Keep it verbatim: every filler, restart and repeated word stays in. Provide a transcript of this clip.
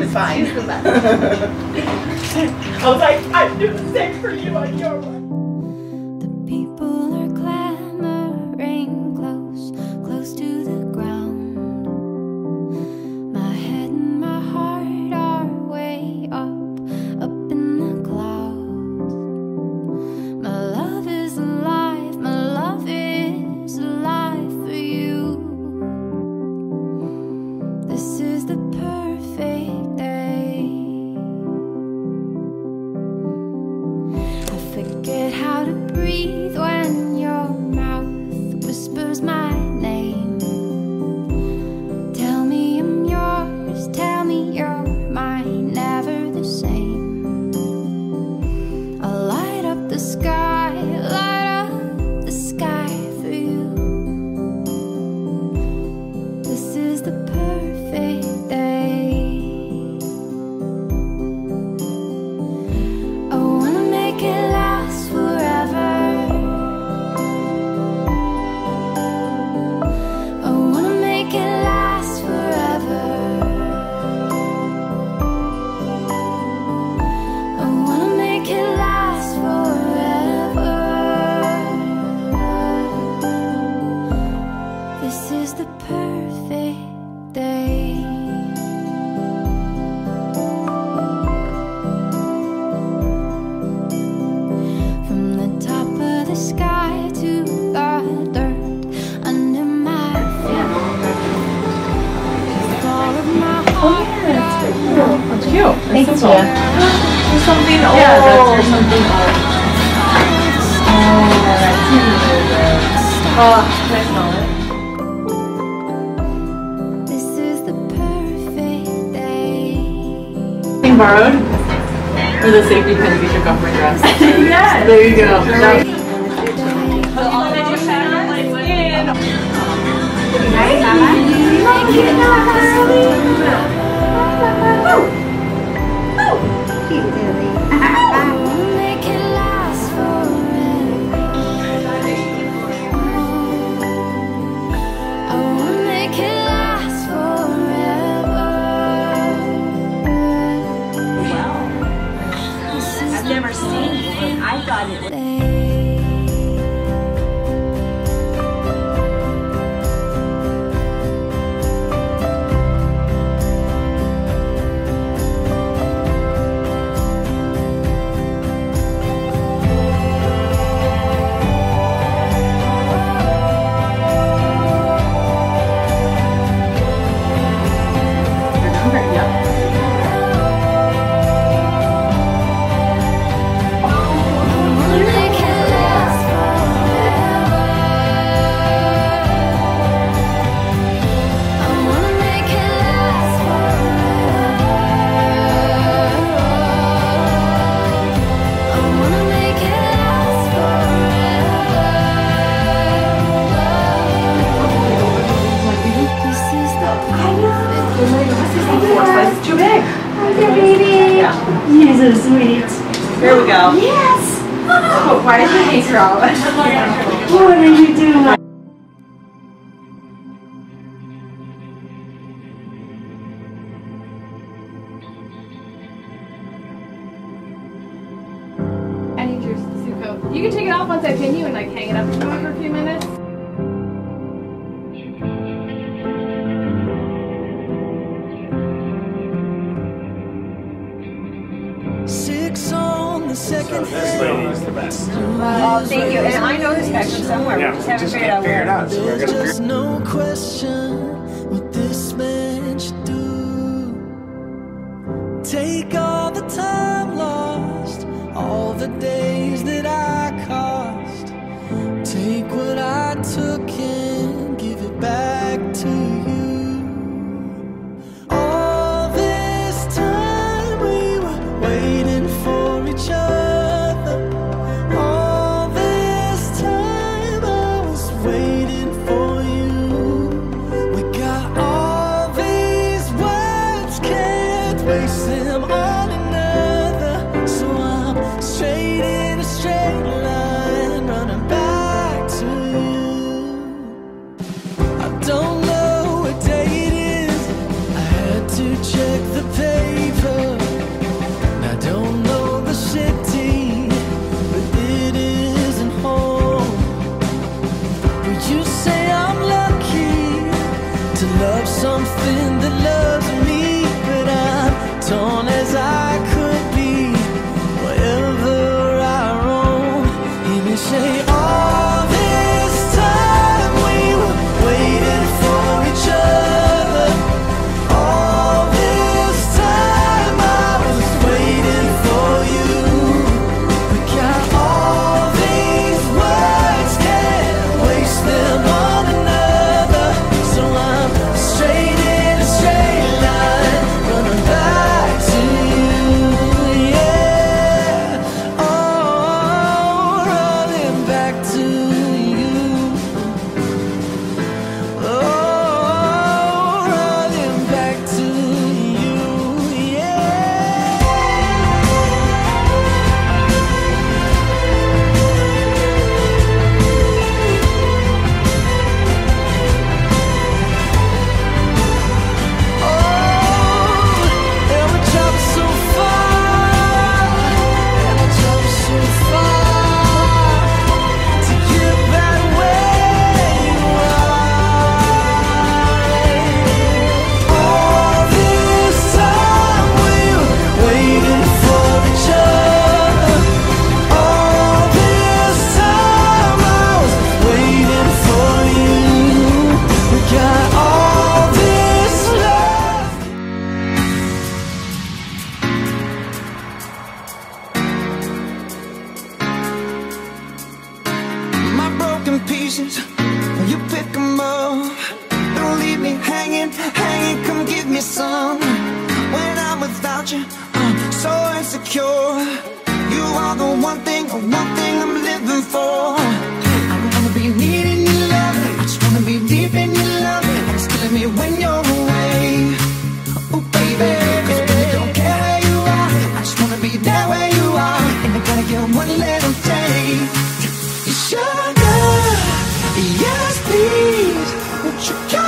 She's fine. She's the best. I was like, I'd do the same for you on your one. The people are clamoring close, close to the ground. My head and my heart are way up, up in the clouds. My love is alive, my love is alive for you. This is the perfect day. I forget how to breathe when your mouth whispers my name. Tell me I'm yours, tell me you're mine, never the same. I'll light up the sky, light up the sky for you. This is the perfect day. I wanna make it last forever. I wanna make it last forever. I wanna make it last forever. This is the perfect day. From the top of the sky to the dirt under my feet. With all of my heart, That's cute. Thank you. There's something old. Yeah, that's for something old. Oh, can I smell it? this is the perfect day. Being borrowed? Or the safety pin you took off my dress? Yes. There you go. That- I wanna make it last forever. I wanna make it last forever. This is I've never seen it, and I thought it was. the day. Make it last forever. I wanna make it last forever. I wanna make it last forever. This is the perfect. It's too big. Hi, baby. You're so sweet. Here we go. Yes. Oh, why is your hair out? What are you doing? I need your suit coat. You can take it off once I pin you and like hang it up for a few minutes. Six on the second This lady is the best. Oh, thank you. And I know this section somewhere. We Yeah, just we haven't just figured can't out figure it where. out, so we're There's gonna just no question what this man should do. Take all the time lost, all the days that I cost. Take what I took and give it back to you. All this time we were waiting for each other. All this time I was waiting for you. We got all these words, can't waste them on another. So I'm straight in a straight line, running back to you. I don't know what day it is, I had to check the page. say I'm lucky to love something that loves me, but I'm torn as I could be wherever I roam. And you say all this time we were waiting for each other. All this time I was waiting for you. We got all these words, can't waste them on another. So I'm straight in a straight line, running back to you, yeah. Oh, running back to you. Oh, running back to you, yeah. Oh, and we traveled so far, and we traveled so far to get back where you are. All this time we were waiting for each other. All this time I was waiting for you. We got all this love. My broken pieces, you pick 'em up. Don't leave me hanging, hanging, come give me some. When I'm without you, I'm so insecure. You are the one thing, one thing I'm living for. I don't wanna be needing your love, I just wanna be deep in your love. And it's killing me when you're away. Oh baby, 'cause I really don't care where you are, I just wanna be there where you are. And I gotta get one little taste. Sugar, yes please, won't you come